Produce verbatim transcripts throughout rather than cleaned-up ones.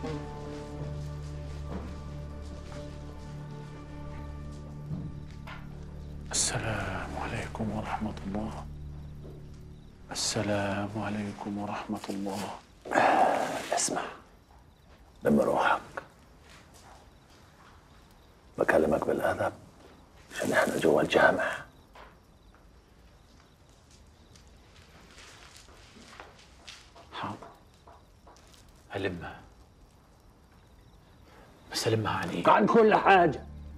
السلام عليكم ورحمة الله. السلام عليكم ورحمة الله. اسمع، لم روحك، بكلمك بالأدب عشان احنا جوا الجامع. حاضر، هلمها، بس ألمها عن إيه؟ عن كل حاجة.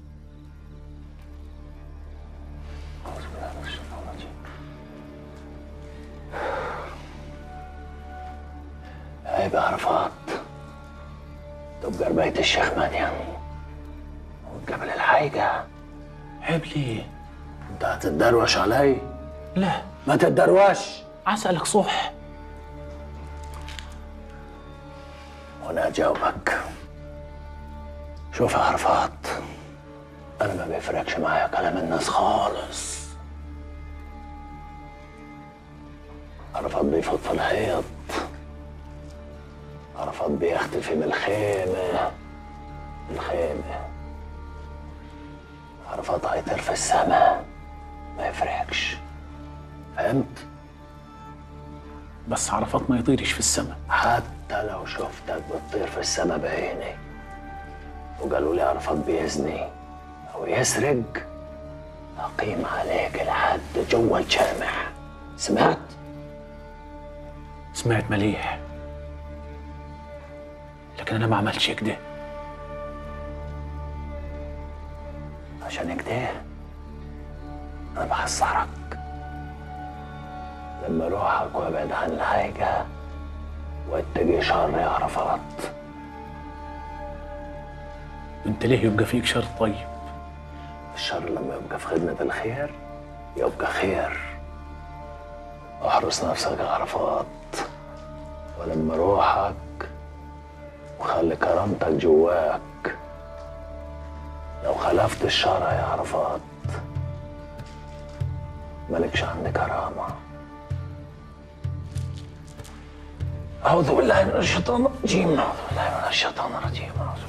عيب يا عرفات، تبقى رباية الشيخ مريم وقبل الحاجة. عيب ليه؟ انت هتتدروش علي؟ لا، ما تتدروش. أسألك صح وانا اجاوبك. شوف يا عرفات، انا ما بيفرقش معايا كلام الناس خالص. عرفات بيفوت في الحيط، عرفات بيختفي من الخيمة الخيمة عرفات هيطير في السماء، ما يفرقش. فهمت؟ بس عرفات ما يطيرش في السماء. حتى لو شفتك بتطير في السماء بعيني وقالوا لي عرفات بيزني او يسرق، اقيم عليك لحد جوا الجامع. سمعت؟ سمعت مليح، لكن أنا ما عملتش كده. عشان كده انا بحذرك، لما روحك وابعد عن الحاجة واتجي شر يا عرفات. أنت ليه يبقى فيك شر طيب؟ الشر لما يبقى في خدمة الخير يبقى خير. احرص نفسك يا عرفات، ولما روحك وخلي كرامتك جواك. لو خلفت الشرع يا عرفات مالكش عندي كرامة. أعوذ بالله من الشيطان الرجيم. أعوذ بالله من الشيطان الرجيم. أعوذ